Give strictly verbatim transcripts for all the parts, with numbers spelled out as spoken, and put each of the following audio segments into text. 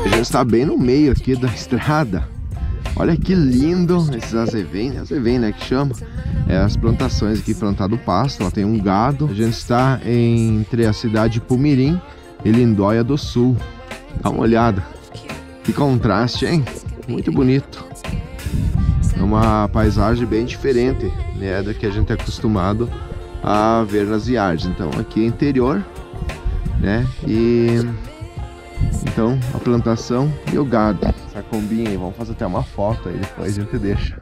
A gente está bem no meio aqui da estrada. Olha que lindo esses azevém, azevém, né, que chama. É as plantações aqui, plantado pasto, ó, tem um gado. A gente está entre a cidade de Pumirim e Lindóia do Sul. Dá uma olhada. Que contraste, hein? Muito bonito. É uma paisagem bem diferente, né, da que a gente é acostumado a ver nas viagens. Então aqui é interior, né? E então a plantação e o gado. Essa combinha aí, vamos fazer até uma foto aí, depois a gente deixa.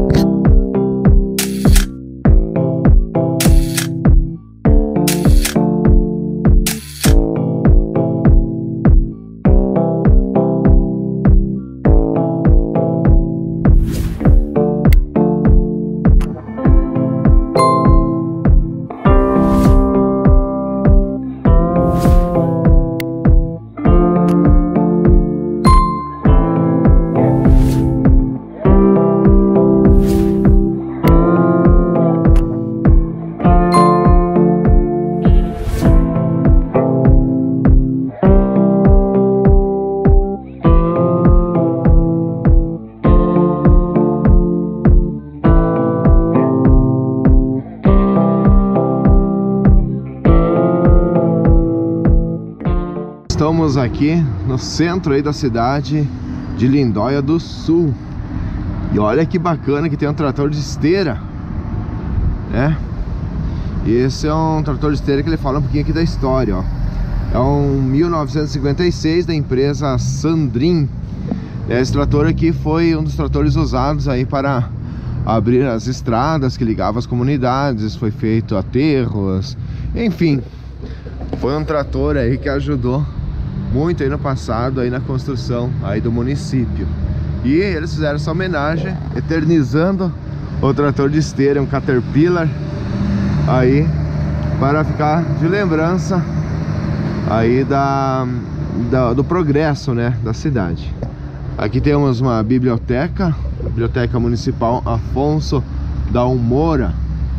Estamos aqui no centro aí da cidade de Lindóia do Sul. E olha que bacana que tem um trator de esteira, né? Esse é um trator de esteira que ele fala um pouquinho aqui da história, ó. É um mil novecentos e cinquenta e seis da empresa Sandrin. Esse trator aqui foi um dos tratores usados aí para abrir as estradas que ligavam as comunidades. Foi feito aterros, enfim. Foi um trator aí que ajudou muito aí no passado, aí na construção aí do município. E eles fizeram essa homenagem, eternizando o trator de esteira, um Caterpillar, aí para ficar de lembrança aí da, da, do progresso, né, da cidade. Aqui temos uma biblioteca, Biblioteca Municipal Afonso da Umora.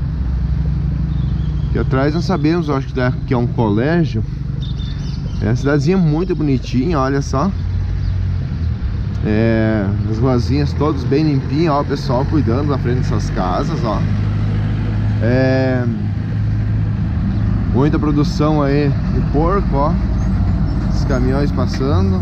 Aqui atrás nós sabemos, eu acho que é um colégio. É uma cidadezinha muito bonitinha, olha só. É, as ruazinhas todas bem limpinhas, ó, o pessoal cuidando da frente dessas casas, ó. É, muita produção aí de porco, ó. Os caminhões passando.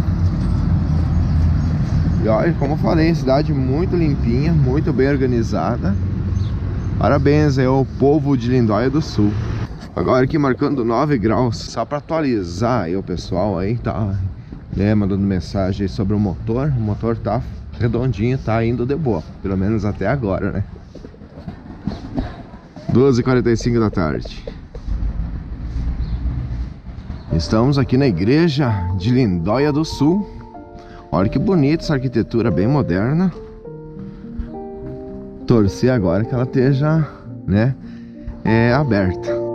E olha, como eu falei, cidade muito limpinha, muito bem organizada. Parabéns aí ao povo de Lindóia do Sul. Agora aqui marcando nove graus, só para atualizar aí o pessoal aí, tá, né, mandando mensagem sobre o motor. O motor tá redondinho, tá indo de boa, pelo menos até agora, né? duas e quarenta e cinco da tarde. Estamos aqui na igreja de Lindóia do Sul. Olha que bonita essa arquitetura, bem moderna. Torcer agora que ela esteja, né, é, aberta.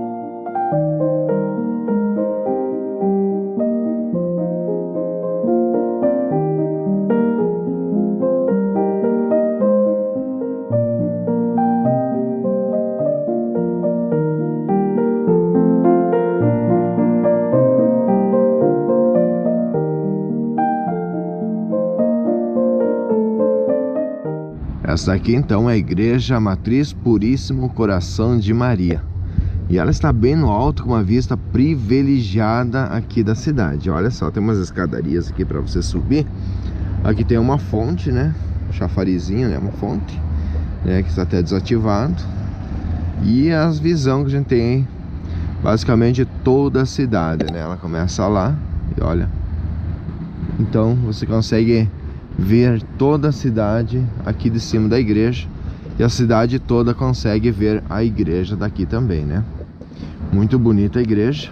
Essa daqui então é a Igreja Matriz Puríssimo Coração de Maria. E ela está bem no alto, com uma vista privilegiada aqui da cidade. Olha só, tem umas escadarias aqui para você subir. Aqui tem uma fonte, né? Um chafarizinho, né? Uma fonte, né? Que está até desativado. E as visões que a gente tem, basicamente toda a cidade, né? Ela começa lá e olha. Então você consegue ver toda a cidade aqui de cima da igreja. E a cidade toda consegue ver a igreja daqui também, né? Muito bonita a igreja.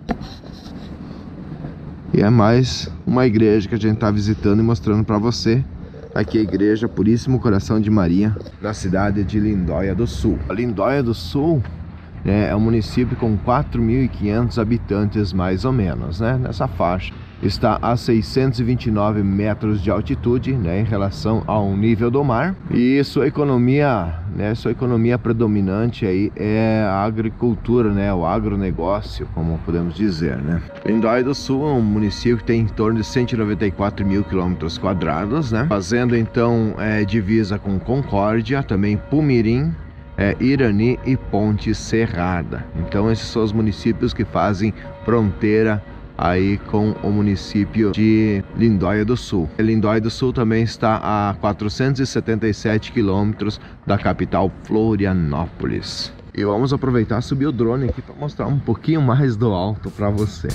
E é mais uma igreja que a gente está visitando e mostrando para você. Aqui a Igreja Puríssimo Coração de Maria, na cidade de Lindóia do Sul. A Lindóia do Sul, né, é um município com quatro mil e quinhentos habitantes mais ou menos, né? Nessa faixa. está a seiscentos e vinte e nove metros de altitude, né, em relação ao nível do mar. E sua economia, né, sua economia predominante aí é a agricultura, né, o agronegócio, como podemos dizer, né. Lindóia do Sul é um município que tem em torno de cento e noventa e quatro mil quilômetros quadrados, né, fazendo então é, divisa com Concórdia, também Pumirim, é, Irani e Ponte Serrada. Então esses são os municípios que fazem fronteira aí com o município de Lindóia do Sul. Lindóia do Sul também está a quatrocentos e setenta e sete quilômetros da capital Florianópolis. E vamos aproveitar e subir o drone aqui para mostrar um pouquinho mais do alto para você.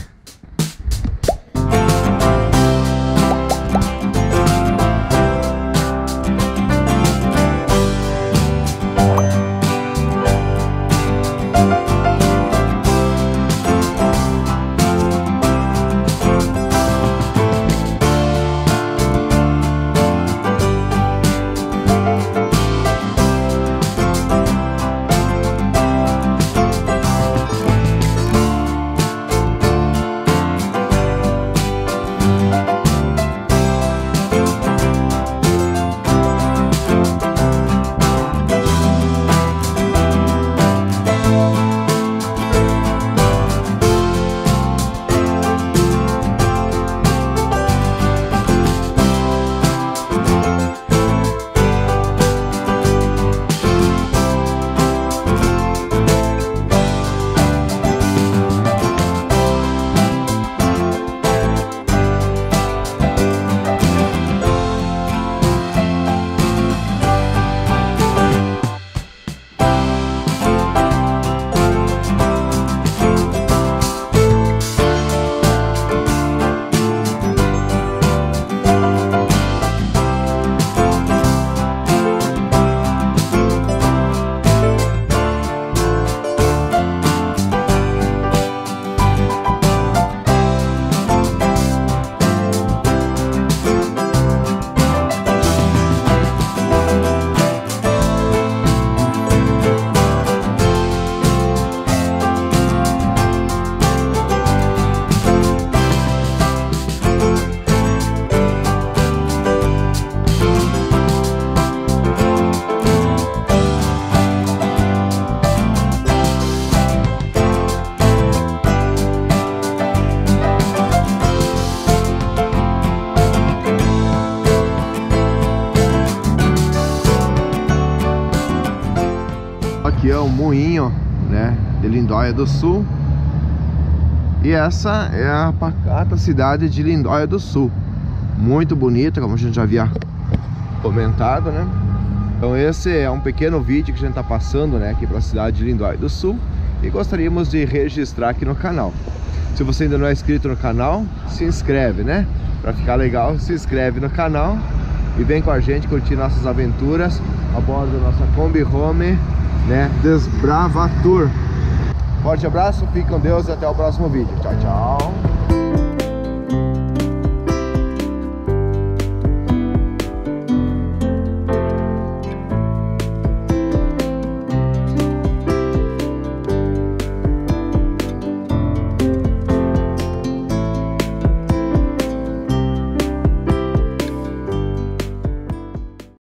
Aqui é o moinho, né, de Lindóia do Sul. E essa é a pacata cidade de Lindóia do Sul. Muito bonita, como a gente já havia comentado, né? Então esse é um pequeno vídeo que a gente está passando, né, aqui para a cidade de Lindóia do Sul. E gostaríamos de registrar aqui no canal. Se você ainda não é inscrito no canal, se inscreve, né? Para ficar legal, se inscreve no canal e vem com a gente curtir nossas aventuras a bordo da nossa Kombi Home, né, Desbrava Tour. Forte abraço, fique com Deus e até o próximo vídeo. Tchau, tchau.